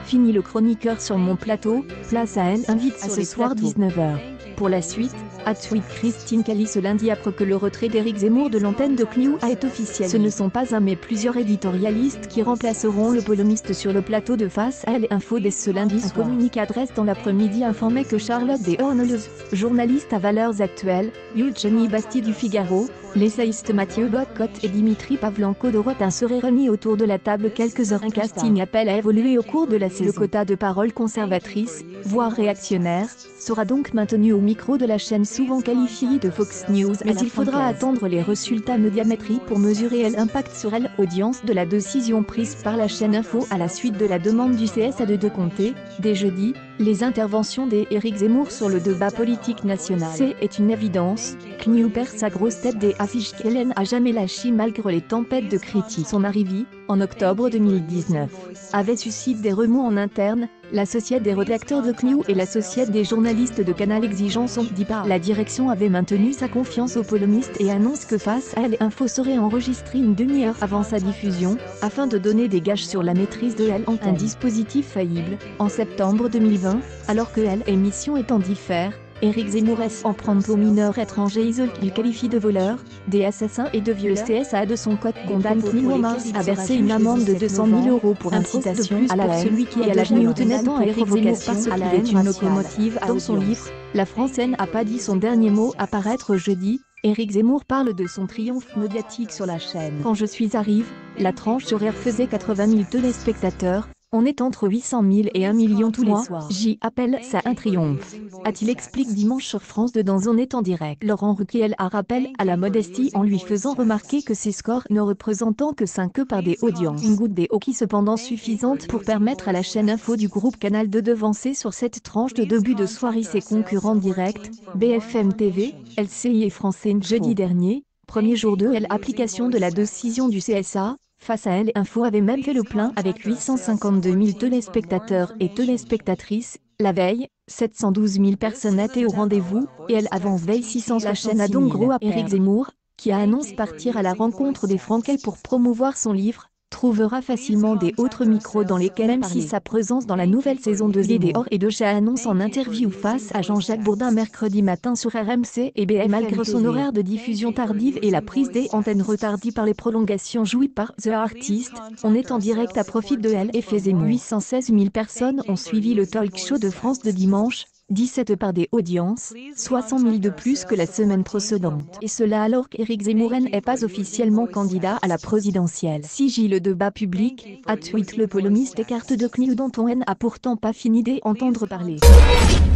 Fini le chroniqueur sur mon plateau, place à elle invite à ce soir 19h. Pour la suite, tweet Christine Kelly ce lundi après que le retrait d'Éric Zemmour de l'antenne de CNews a été officiel. Ce ne sont pas un mais plusieurs éditorialistes qui remplaceront le polémiste sur le plateau de Face à elle Info dès ce lundi soir. Un communiqué adresse dans l'après-midi informait que Charlotte Desbordes, journaliste à Valeurs Actuelles, Eugénie Basti du Figaro, l'essayiste Mathieu Bocotte et Dimitri Pavlenko de Rotin seraient réunis autour de la table quelques heures. Un casting appelle à évoluer au cours de la saison. Le quota de parole conservatrice, voire réactionnaire, sera donc maintenu au micro de la chaîne souvent qualifiée de Fox News, mais il faudra attendre les résultats médiamétriques pour mesurer l'impact sur l'audience de la décision prise par la chaîne Info à la suite de la demande du CSA de compter, dès jeudi, les interventions d'Éric Zemmour sur le débat politique national. C'est une évidence, CNews perd sa grosse tête des affiches qu'Hélène a jamais lâchées malgré les tempêtes de critiques. Son arrivée, en octobre 2019, avait suscité des remous en interne. L'associate des rédacteurs de CNews et l'associate des journalistes de Canal Exigence sont dit pas. La direction avait maintenu sa confiance aux polémistes et annonce que Face à elle Info serait enregistré une demi-heure avant sa diffusion, afin de donner des gages sur la maîtrise de l'antenne. Un dispositif faillible. En septembre 2020, alors que l'émission est en diffère, Éric Zemmour en prendre pour mineurs étrangers isolés qu'il qualifie de voleurs, des assassins et de vieux. Le CSA de son code condamne CNews à verser une amende de 200 000 € pour incitation à la haine. Celui qui est à la CNews tenait à Éric Zemmour parce qu'il est une locomotive. Dans son livre, La France n'a pas dit son dernier mot à paraître jeudi, Éric Zemmour parle de son triomphe médiatique sur la chaîne. Quand je suis arrivé, la tranche horaire faisait 80 000 téléspectateurs. On est entre 800 000 et 1 million tous les soirs. J'y appelle ça un triomphe, a-t-il expliqué dimanche sur France 2 dans On est en direct. Laurent Ruquier a rappelé à la modestie en lui faisant remarquer que ses scores ne représentant que 5 par des audiences. Une goutte des qui cependant suffisante pour permettre à la chaîne Info du groupe Canal de devancer sur cette tranche de début de soirée ses concurrents directs, BFM TV, LCI et France Info. Jeudi dernier, premier jour de l'application de la décision du CSA, Face à elle Info avait même fait le plein avec 852 000 téléspectateurs et téléspectatrices. La veille, 712 000 personnes étaient au rendez-vous, et elle avance veille 600. La chaîne a donc gros à Éric Zemmour, qui a annoncé partir à la rencontre des Franquels pour promouvoir son livre, trouvera facilement des autres micros dans lesquels même si sa présence dans la nouvelle saison de Dehors et de Chat annonce en interview face à Jean-Jacques Bourdin mercredi matin sur RMC et BFM malgré son horaire de diffusion tardive et la prise des antennes retardée par les prolongations jouées par The Artist, on est en direct à profit de elle et fait Zemmour. 816 000 personnes ont suivi le talk show de France de dimanche, 17 par des audiences, 60 000 de plus que la semaine précédente. Et cela alors qu'Éric Zemmour n'est pas officiellement candidat à la présidentielle. Si le débat public, a tweet le polémiste écarte de CNews dont on n'a pourtant pas fini d'entendre parler.